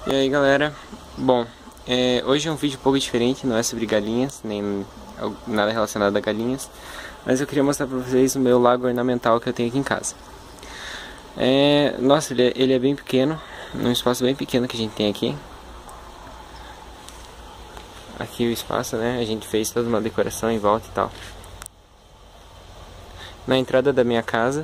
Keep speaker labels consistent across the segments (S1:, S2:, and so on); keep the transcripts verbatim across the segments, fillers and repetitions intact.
S1: E aí galera, bom, é, hoje é um vídeo um pouco diferente, não é sobre galinhas, nem nada relacionado a galinhas, mas eu queria mostrar pra vocês o meu lago ornamental que eu tenho aqui em casa. É, nossa, ele é, ele é bem pequeno, num espaço bem pequeno que a gente tem aqui. Aqui o espaço, né, a gente fez toda uma decoração em volta e tal. Na entrada da minha casa.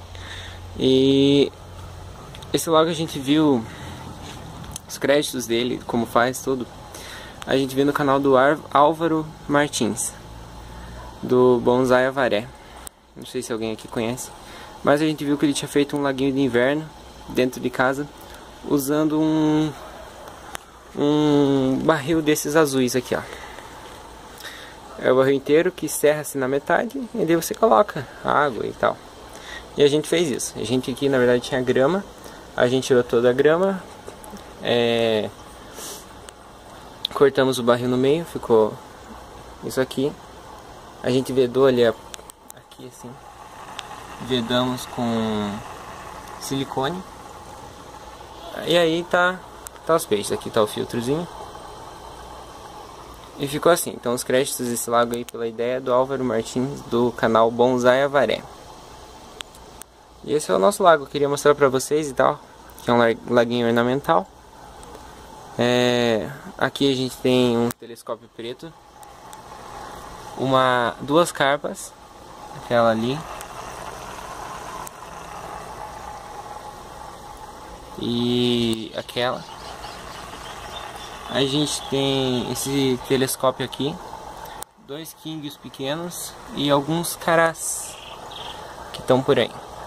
S1: E esse lago a gente viu os créditos dele, como faz tudo, a gente vê no canal do Álvaro Martins, do Bonsai Avaré. Não sei se alguém aqui conhece, mas a gente viu que ele tinha feito um laguinho de inverno dentro de casa, usando um, um barril desses azuis aqui, ó. É o barril inteiro que serra-se na metade, e daí você coloca água e tal. E a gente fez isso. A gente aqui na verdade tinha grama, a gente tirou toda a grama, É... cortamos o barril no meio, ficou isso aqui. A gente vedou ali aqui assim, vedamos com silicone. E aí tá, tá os peixes. Aqui tá o filtrozinho. E ficou assim. Então os créditos desse lago aí pela ideia do Álvaro Martins, do canal Bonsai Avaré. E esse é o nosso lago, eu queria mostrar pra vocês e tal, que é um laguinho ornamental. É, aqui a gente tem um telescópio preto, uma, duas carpas, aquela ali, e aquela. A gente tem esse telescópio aqui, dois kinguios pequenos e alguns carás que estão por aí.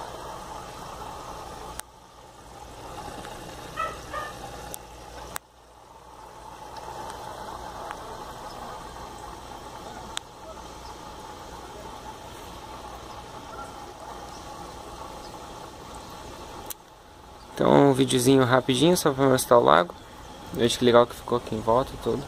S1: Então um videozinho rapidinho só para mostrar o lago. Veja que legal que ficou aqui em volta e tudo.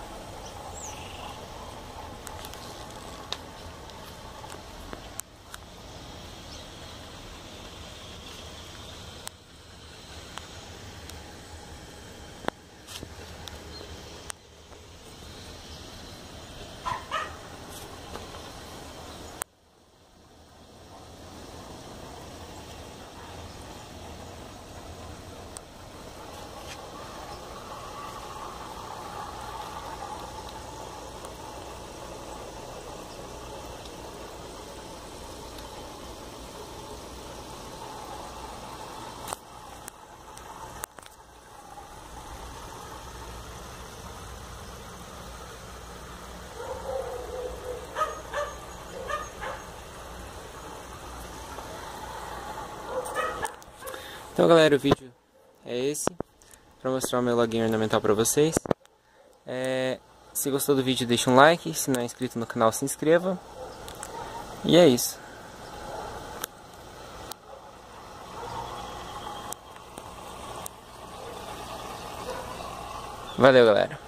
S1: Então galera, o vídeo é esse, para mostrar o meu laguinho ornamental para vocês. É, se gostou do vídeo deixa um like, se não é inscrito no canal se inscreva. E é isso. Valeu galera.